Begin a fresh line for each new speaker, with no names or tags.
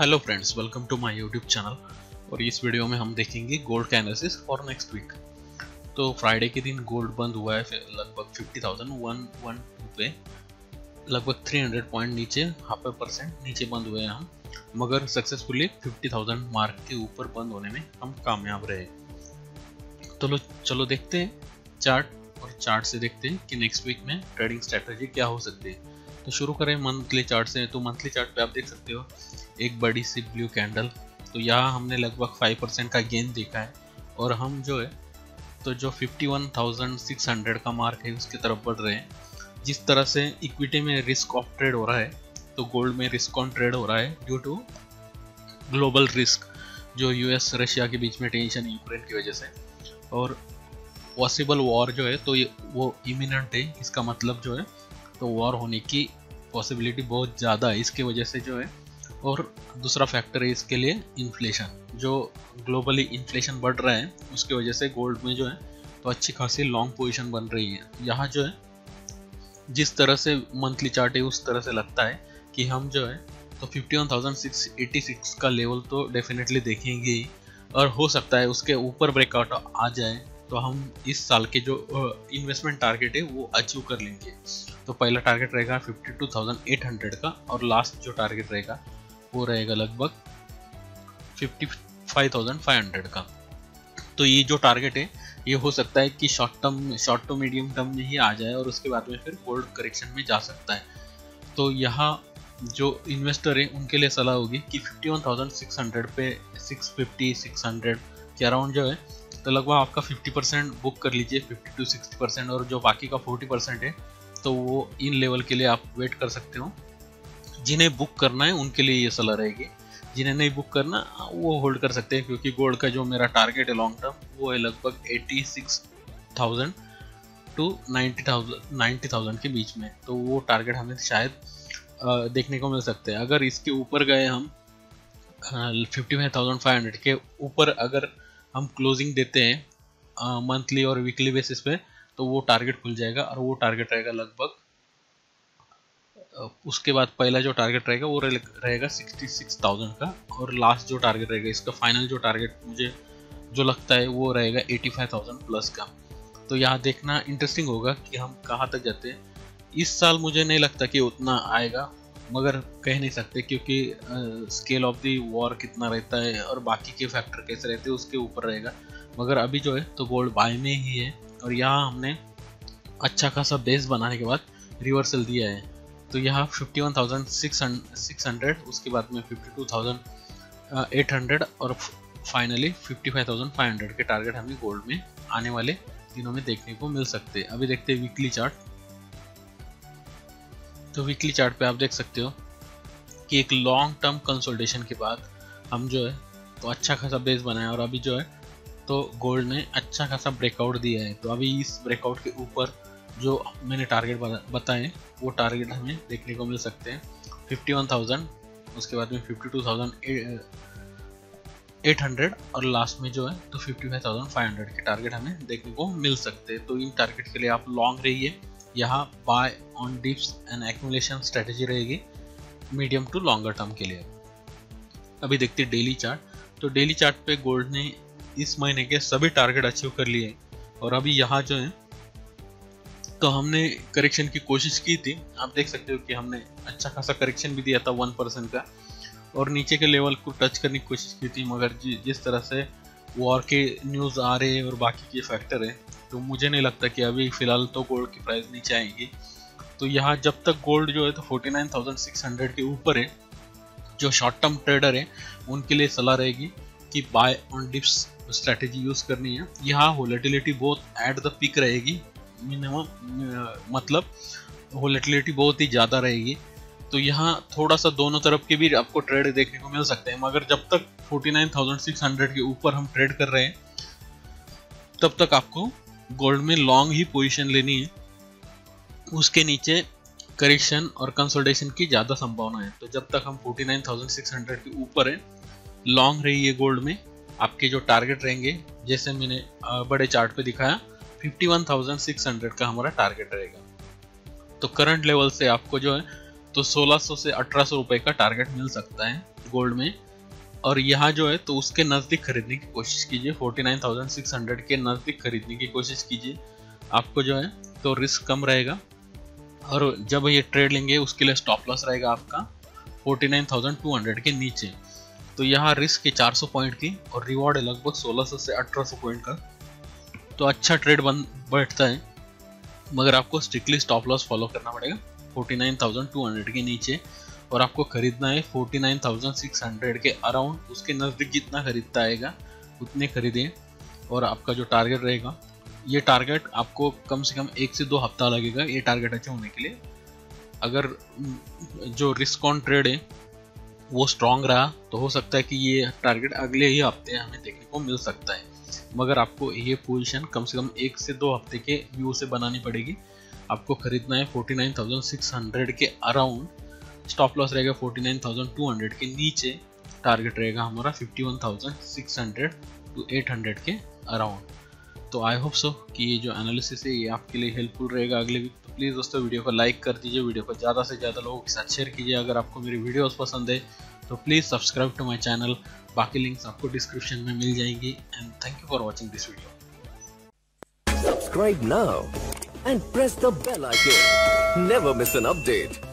Hello friends, welcome to my YouTube channel. और इस video में हम देखेंगे गोल्ड का एनालिसिस फॉर नेक्स्ट वीक। तो फ्राइडे के दिन गोल्ड बंद हुआ है लगभग 50,112 पे, लगभग 300 पॉइंट नीचे, 0.5% नीचे बंद हुए हैं हम, मगर सक्सेसफुली 50,000 मार्क के ऊपर बंद होने में हम कामयाब रहे। तो चलो देखते हैं चार्ट, और चार्ट से देखते हैं कि नेक्स्ट वीक में ट्रेडिंग स्ट्रेटजी क्या हो सकती है। तो शुरू करें मंथली चार्ट से। तो मंथली चार्ट पे आप देख सकते हो एक बड़ी सी ब्लू कैंडल। तो यहाँ हमने लगभग 5% का गेन देखा है, और हम जो है तो जो 51,600 का मार्क है उसकी तरफ बढ़ रहे हैं। जिस तरह से इक्विटी में रिस्क ऑफ ट्रेड हो रहा है, तो गोल्ड में रिस्क ऑन ट्रेड हो रहा है ड्यू टू ग्लोबल रिस्क, जो यूएस रशिया के बीच में टेंशन यूक्रेन की वजह से, और पॉसिबल वॉर जो है तो वो इमिनेंट है। इसका मतलब जो है तो वॉर होने की पॉसिबिलिटी बहुत ज़्यादा है इसके वजह से जो है। और दूसरा फैक्टर है इसके लिए इन्फ्लेशन, जो ग्लोबली इन्फ्लेशन बढ़ रहा है उसकी वजह से गोल्ड में जो है तो अच्छी खासी लॉन्ग पोजीशन बन रही है। यहाँ जो है जिस तरह से मंथली चार्ट है उस तरह से लगता है कि हम जो है तो 51,686 का लेवल तो डेफिनेटली देखेंगे ही, और हो सकता है उसके ऊपर ब्रेकआउट आ जाए तो हम इस साल के जो इन्वेस्टमेंट टारगेट है वो अचीव कर लेंगे। तो पहला टारगेट रहेगा 52,800 का, और लास्ट जो टारगेट रहेगा वो रहेगा लगभग 55,500 का। तो ये जो टारगेट है ये हो सकता है कि शॉर्ट टू मीडियम टर्म में ही आ जाए, और उसके बाद में फिर गोल्ड करेक्शन में जा सकता है। तो यहाँ जो इन्वेस्टर है उनके लिए सलाह होगी कि 51,600 पे 650 600 के अराउंड जो है तो लगभग आपका 50% बुक कर लीजिए, 50 to 60%, और जो बाकी का 40% है तो वो इन लेवल के लिए आप वेट कर सकते हो। जिन्हें बुक करना है उनके लिए ये सलाह रहेगी, जिन्हें नहीं बुक करना वो होल्ड कर सकते हैं, क्योंकि गोल्ड का जो मेरा टारगेट है लॉन्ग टर्म वो है लगभग 86,000 to 90,000 के बीच में। तो वो टारगेट हमें शायद देखने को मिल सकते हैं। अगर इसके ऊपर गए हम 55,500 के ऊपर अगर हम क्लोजिंग देते हैं मंथली और वीकली बेसिस पे, तो वो टारगेट खुल जाएगा, और वो टारगेट रहेगा लगभग उसके बाद पहला जो टारगेट रहेगा वो रहेगा 66,000 का, और लास्ट जो टारगेट रहेगा इसका फाइनल जो टारगेट मुझे जो लगता है वो रहेगा 85,000 प्लस का। तो यहाँ देखना इंटरेस्टिंग होगा कि हम कहाँ तक जाते हैं। इस साल मुझे नहीं लगता कि उतना आएगा, मगर कह नहीं सकते, क्योंकि स्केल ऑफ दी वॉर कितना रहता है और बाकी के फैक्टर कैसे रहते हैं उसके ऊपर रहेगा। मगर अभी जो है तो गोल्ड बाय में ही है, और यहाँ हमने अच्छा खासा बेस बनाने के बाद रिवर्सल दिया है। तो यहाँ 51,600, उसके बाद में 52,800 और फाइनली 55,500 के टारगेट हमें गोल्ड में आने वाले दिनों में देखने को मिल सकते हैं। अभी देखते हैं वीकली चार्ट। तो वीकली चार्ट पे आप देख सकते हो कि एक लॉन्ग टर्म कंसोलिडेशन के बाद हम जो है तो अच्छा खासा बेस बनाया, और अभी जो है तो गोल्ड ने अच्छा खासा ब्रेकआउट दिया है। तो अभी इस ब्रेकआउट के ऊपर जो मैंने टारगेट बताए वो टारगेट हमें देखने को मिल सकते हैं 51,000, उसके बाद में 52,800, और लास्ट में जो है तो 55,500 के टारगेट हमें देखने को मिल सकते हैं। तो इन टारगेट के लिए आप लॉन्ग रहिए। यहाँ buy on dips and accumulation strategy रहेगी मीडियम टू लॉन्गर टर्म के लिए। अभी देखते हैं डेली चार्ट। तो डेली चार्ट पे गोल्ड ने इस महीने के सभी टारगेट अचीव कर लिए, और अभी यहाँ जो है तो हमने करेक्शन की कोशिश की थी। आप देख सकते हो कि हमने अच्छा खासा करेक्शन भी दिया था 1% का, और नीचे के लेवल को टच करने की कोशिश की थी, मगर जिस तरह से वॉर के न्यूज़ आ रहे हैं और बाकी के फैक्टर है, तो मुझे नहीं लगता कि अभी फ़िलहाल तो गोल्ड की प्राइस नीचे आएगी। तो यहाँ जब तक गोल्ड जो है तो 49,600 के ऊपर है, जो शॉर्ट टर्म ट्रेडर है उनके लिए सलाह रहेगी कि buy on dips strategy use करनी है। यहाँ वोलेटिलिटी बहुत एट द पीक रहेगी, मिनिमम मतलब वोलेटिलिटी बहुत ही ज़्यादा रहेगी। तो यहाँ थोड़ा सा दोनों तरफ के भी आपको ट्रेड देखने को मिल सकते हैं, मगर जब तक 49,600 के ऊपर हम ट्रेड कर रहे हैं तब तक आपको गोल्ड में लॉन्ग ही पोजीशन लेनी है। उसके नीचे करेक्शन और कंसोलिडेशन की ज़्यादा संभावना है। तो जब तक हम 49,600 के ऊपर है लॉन्ग रहिए गोल्ड में। आपके जो टारगेट रहेंगे जैसे मैंने बड़े चार्ट पे दिखाया 51,600 का हमारा टारगेट रहेगा। तो करंट लेवल से आपको जो है तो 1600 से 1800 रुपए का टारगेट मिल सकता है गोल्ड में, और यहाँ जो है तो उसके नज़दीक खरीदने की कोशिश कीजिए, 49,600 के नज़दीक खरीदने की कोशिश कीजिए। आपको जो है तो रिस्क कम रहेगा, और जब ये ट्रेड लेंगे उसके लिए स्टॉप लॉस रहेगा आपका 49,200 के नीचे। तो यहाँ रिस्क है 400 पॉइंट की और रिवॉर्ड है लगभग 1600 से 1800 पॉइंट का। तो अच्छा ट्रेड बैठता है, मगर आपको स्ट्रिक्टली स्टॉप लॉस फॉलो करना पड़ेगा 49,200 के नीचे, और आपको खरीदना है 49,600 के अराउंड, उसके नज़दीक जितना खरीदता आएगा उतने खरीदें। और आपका जो टारगेट रहेगा, ये टारगेट आपको कम से कम 1 से 2 हफ्ता लगेगा ये टारगेट अचीव होने के लिए। अगर जो रिस्क ऑन ट्रेड है वो स्ट्रॉन्ग रहा तो हो सकता है कि ये टारगेट अगले ही हफ्ते हमें देखने को मिल सकता है, मगर आपको ये पोजीशन कम से कम 1 से 2 हफ्ते के व्यू से बनानी पड़ेगी। आपको खरीदना है 49,600 के अराउंड, स्टॉप लॉस रहेगा 49,200 के नीचे, टारगेट रहेगा हमारा 51,600 to 800 के अराउंड। तो आई होप सो कि ये जो एनालिसिस है ये आपके लिए हेल्पफुल रहेगा अगले वीक। तो प्लीज़ दोस्तों वीडियो को लाइक कर दीजिए, वीडियो को ज़्यादा से ज़्यादा लोगों के साथ शेयर कीजिए। अगर आपको मेरी वीडियोस पसंद है तो please subscribe to my channel, बाकी लिंक्स आपको डिस्क्रिप्शन में मिल जाएंगी। And thank you for watching this video.
Subscribe now and press the bell icon. Never miss an update.